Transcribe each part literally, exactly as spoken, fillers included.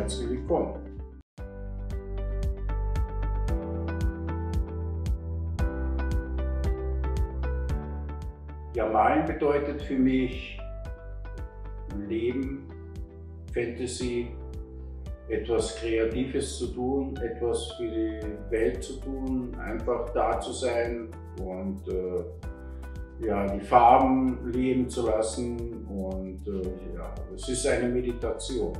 herzlich willkommen. Ja, malen bedeutet für mich Leben, Fantasy, etwas Kreatives zu tun, etwas für die Welt zu tun, einfach da zu sein und äh, ja, die Farben leben zu lassen. Und äh, ja, es ist eine Meditation.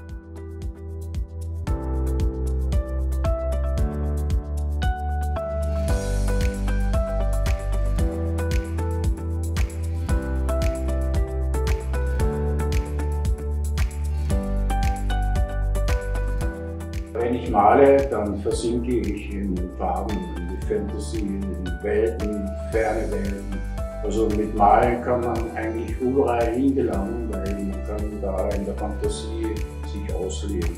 Wenn ich male, dann versinke ich in Farben, in die Fantasie, in Welten, ferne Welten. Also mit Malen kann man eigentlich überall hingelangen, weil man kann da in der Fantasie sich ausleben.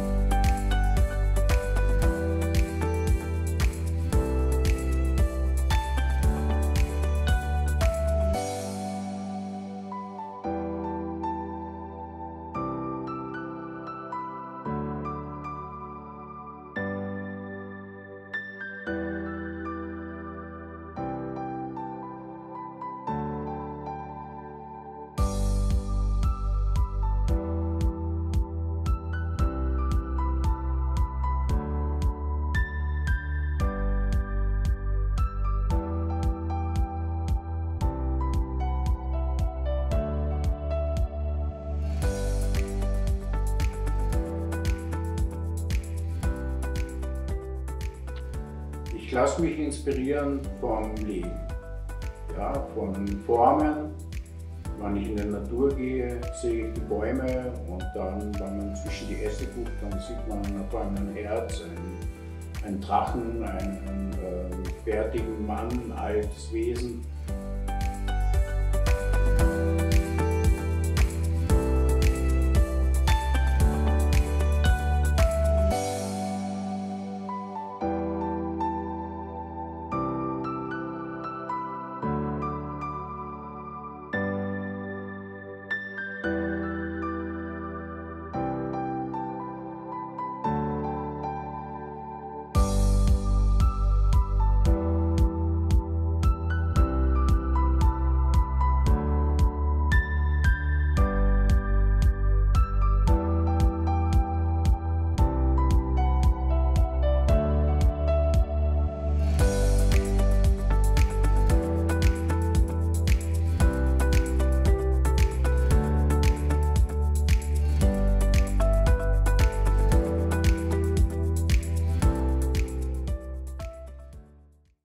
Ich lasse mich inspirieren vom Leben, ja, von Formen. Wenn ich in die Natur gehe, sehe ich die Bäume und dann, wenn man zwischen die Äste guckt, dann sieht man auf einmal ein Herz, einen, einen Drachen, einen, einen äh, bärtigen Mann, ein altes Wesen.